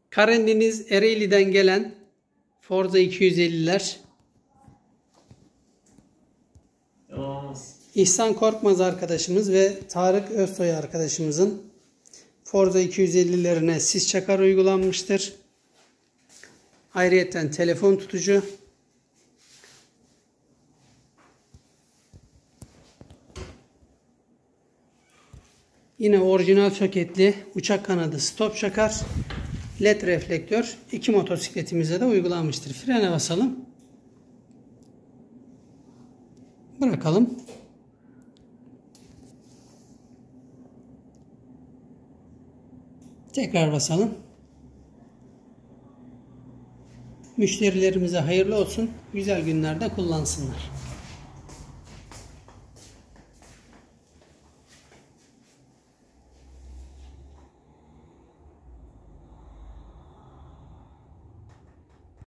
Karendiniz Ereğli'den gelen Forza 250'ler. İhsan Korkmaz arkadaşımız ve Tarık Özsoy arkadaşımızın Forza 250'lerine sis çakar uygulanmıştır. Ayrıyeten telefon tutucu. Yine orijinal soketli uçak kanadı stop çakar. LED reflektör iki motosikletimize de uygulanmıştır. Frene basalım. Bırakalım. Tekrar basalım. Müşterilerimize hayırlı olsun. Güzel günlerde kullansınlar.